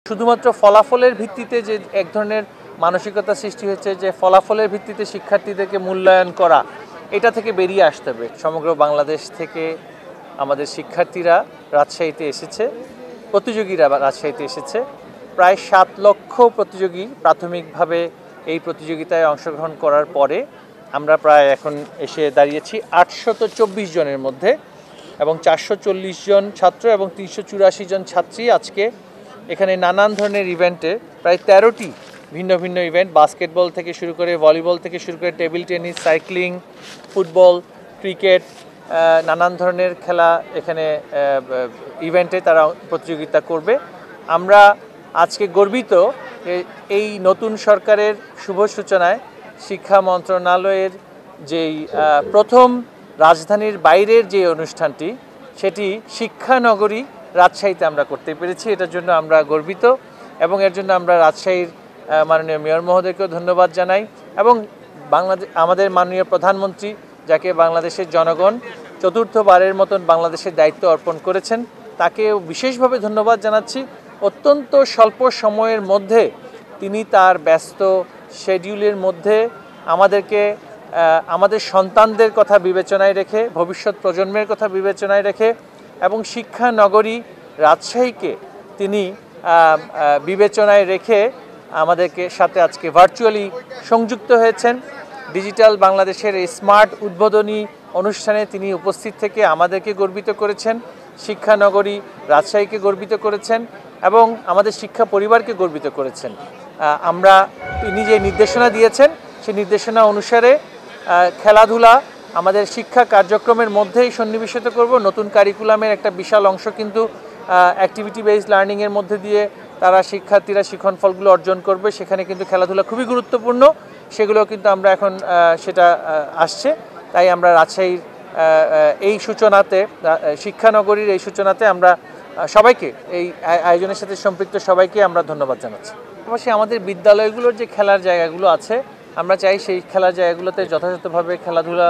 শুধুমাত্র ফলাফলের ভিত্তিতে যে এক ধরনের মানসিকতা সৃষ্টি হচ্ছে যে ফলাফলের ভিত্তিতে শিক্ষার্থীদেরকে মূল্যায়ন করা, এটা থেকে বেরিয়ে আসতে হবে। সমগ্র বাংলাদেশ থেকে আমাদের শিক্ষার্থীরা রাজশাহীতে এসেছে, প্রতিযোগীরা রাজশাহীতে এসেছে। প্রায় 7 লক্ষ প্রতিযোগী প্রাথমিকভাবে এই প্রতিযোগিতায় অংশগ্রহণ করার পরে আমরা প্রায় এখন এসে দাঁড়িয়েছি 824 জনের মধ্যে, এবং 440 জন ছাত্র এবং 384 জন ছাত্রী আজকে এখানে নানান ধরনের ইভেন্টে প্রায় 13টি ভিন্ন ভিন্ন ইভেন্ট, বাস্কেটবল থেকে শুরু করে ভলিবল থেকে শুরু করে table tennis, cycling, football, cricket, নানান ধরনের খেলা এখানে ইভেন্টে তারা প্রতিযোগিতা করবে। আমরা আজকে গর্বিত এই নতুন সরকারের শুভ সূচনায় শিক্ষা মন্ত্রণালয়ের যেই প্রথম রাজধানীর বাইরের যে অনুষ্ঠানটি, সেটি শিক্ষানগরী রাজশাহীতে আমরা করতে পেরেছি। এটার জন্য আমরা গর্বিত এবং এর জন্য আমরা রাজশাহীর মাননীয় মেয়র মহোদয়কেও ধন্যবাদ জানাই এবং আমাদের মাননীয় প্রধানমন্ত্রী, যাকে বাংলাদেশের জনগণ চতুর্থবারের মতন বাংলাদেশের দায়িত্ব অর্পণ করেছেন, তাকেও বিশেষভাবে ধন্যবাদ জানাচ্ছি। অত্যন্ত স্বল্প সময়ের মধ্যে তিনি তার ব্যস্ত শিডিউলের মধ্যে আমাদেরকে আমাদের সন্তানদের কথা বিবেচনায় রেখে, ভবিষ্যৎ প্রজন্মের কথা বিবেচনায় রেখে এবং শিক্ষা নগরী রাজশাহীকে তিনি বিবেচনায় রেখে আমাদেরকে সাথে আজকে ভার্চুয়ালি সংযুক্ত হয়েছেন। ডিজিটাল বাংলাদেশের এই স্মার্ট উদ্বোধনী অনুষ্ঠানে তিনি উপস্থিত থেকে আমাদেরকে গর্বিত করেছেন, শিক্ষানগরী রাজশাহীকে গর্বিত করেছেন এবং আমাদের শিক্ষা পরিবারকে গর্বিত করেছেন। আমরা তিনি যে নির্দেশনা দিয়েছেন সেই নির্দেশনা অনুসারে খেলাধুলা আমাদের শিক্ষা কার্যক্রমের মধ্যেই সন্নিবেশিত করব। নতুন কারিকুলামের একটা বিশাল অংশ কিন্তু অ্যাক্টিভিটি বেসড লার্নিংয়ের মধ্যে দিয়ে তারা শিক্ষার্থীরা শিক্ষণফলগুলো অর্জন করবে। সেখানে কিন্তু খেলাধুলা খুবই গুরুত্বপূর্ণ, সেগুলো কিন্তু আমরা এখন সেটা আসছে। তাই আমরা রাজশাহীর এই সূচনাতে, শিক্ষানগরীর এই সূচনাতে আমরা সবাইকে, এই আয়োজনের সাথে সম্পৃক্ত সবাইকে আমরা ধন্যবাদ জানাচ্ছি। পাশাপাশি আমাদের বিদ্যালয়গুলোর যে খেলার জায়গাগুলো আছে, আমরা চাই সেই খেলার জায়গাগুলোতে যথাযথভাবে খেলাধুলা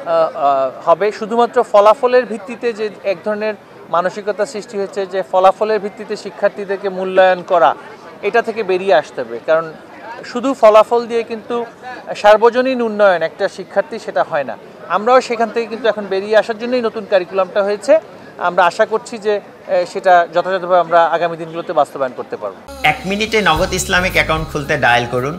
হবে। শুধুমাত্র ফলাফলের ভিত্তিতে যে এক ধরনের মানসিকতা সৃষ্টি হচ্ছে যে ফলাফলের ভিত্তিতে শিক্ষার্থীদেরকে মূল্যায়ন করা, এটা থেকে বেরিয়ে আসতে হবে। কারণ শুধু ফলাফল দিয়ে কিন্তু সার্বজনীন উন্নয়ন একটা শিক্ষার্থী সেটা হয় না। আমরাও সেখান থেকে কিন্তু এখন বেরিয়ে আসার জন্যই নতুন কারিকুলামটা হয়েছে। আমরা আশা করছি যে সেটা যথাযথভাবে আমরা আগামী দিনগুলোতে বাস্তবায়ন করতে পারব। 1 মিনিটে নগদ ইসলামিক অ্যাকাউন্ট খুলতে ডায়াল করুন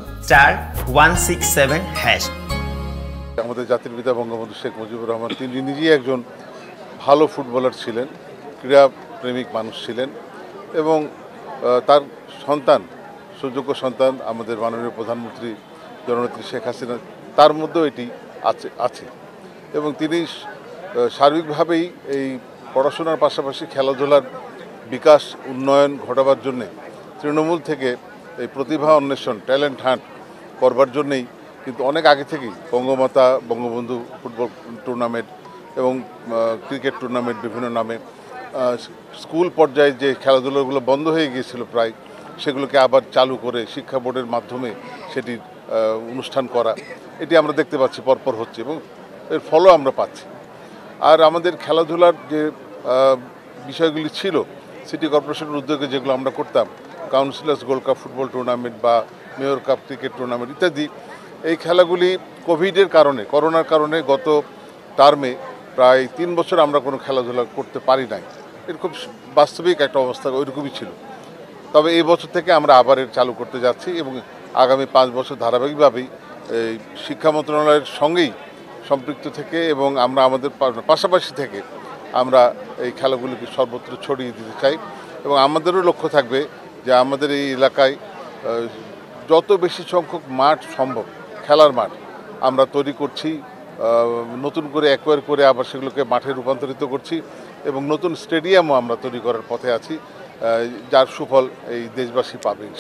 *167#। আমাদের জাতির পিতা বঙ্গবন্ধু শেখ মুজিবুর রহমান তিনি নিজেই একজন ভালো ফুটবলার ছিলেন, ক্রীড়াপ্রেমিক মানুষ ছিলেন এবং তার সন্তান, সুযোগ্য সন্তান আমাদের মাননীয় প্রধানমন্ত্রী জননেত্রী শেখ হাসিনা, তার মধ্যেও এটি আছে এবং তিনি সার্বিকভাবেই এই পড়াশোনার পাশাপাশি খেলাধুলার বিকাশ উন্নয়ন ঘটাবার জন্যে তৃণমূল থেকে এই প্রতিভা অন্বেষণ, ট্যালেন্ট হান্ট করবার জন্যেই কিন্তু অনেক আগে থেকেই বঙ্গমাতা, বঙ্গবন্ধু ফুটবল টুর্নামেন্ট এবং ক্রিকেট টুর্নামেন্ট বিভিন্ন নামে স্কুল পর্যায়ে যে খেলাধুলাগুলো বন্ধ হয়ে গিয়েছিল প্রায়, সেগুলোকে আবার চালু করে শিক্ষা বোর্ডের মাধ্যমে সেটির অনুষ্ঠান করা, এটি আমরা দেখতে পাচ্ছি পরপর হচ্ছে এবং এর ফলও আমরা পাচ্ছি। আর আমাদের খেলাধুলার যে বিষয়গুলি ছিল সিটি কর্পোরেশনের উদ্যোগে যেগুলো আমরা করতাম, councillors gold cup football tournament বা মেয়র কাপ ক্রিকেট টুর্নামেন্ট ইত্যাদি, এই খেলাগুলি কোভিডের কারণে, করোনার কারণে গত টার্মে প্রায় 3 বছর আমরা কোনো খেলাধুলা করতে পারি নাই। এর খুব বাস্তবিক একটা অবস্থা ওইরকমই ছিল। তবে এই বছর থেকে আমরা আবার এর চালু করতে যাচ্ছি এবং আগামী 5 বছর ধারাবাহিকভাবেই এই শিক্ষা মন্ত্রণালয়ের সঙ্গেই সম্পৃক্ত থেকে এবং আমরা আমাদের পাশাপাশি থেকে আমরা এই খেলাগুলিকে সর্বত্র ছড়িয়ে দিতে চাই এবং আমাদেরও লক্ষ্য থাকবে যে আমাদের এই এলাকায় যত বেশি সংখ্যক মাঠ সম্ভব, খেলার মাঠ আমরা তৈরি করছি, নতুন করে অ্যাকোয়ার করে আবার সেগুলোকে মাঠে রূপান্তরিত করছি এবং নতুন স্টেডিয়ামও আমরা তৈরি করার পথে আছি, যার সুফল এই দেশবাসী পাবে।